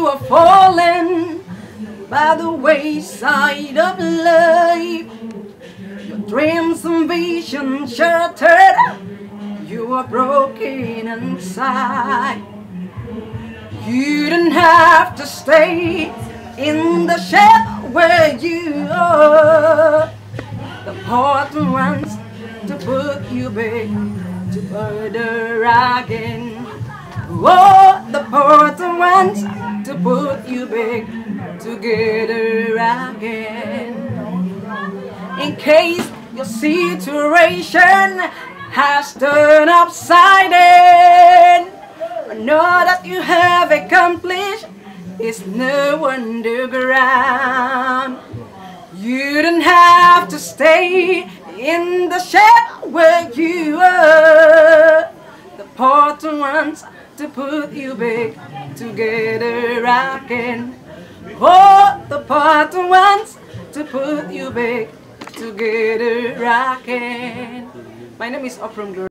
you are falling by the wayside of life. Your dreams and visions shattered. You are broken inside. You don't have to stay in the shed where you are. The portal wants to put you back together again. Oh, the portal wants to put you back together again. In case your situation has turned upside down, know that you have accomplished is no underground. You don't have to stay in the shed where you are. The portal wants to put you back together again. Oh, the portal wants to put you back together again. My name is Oprum Glory.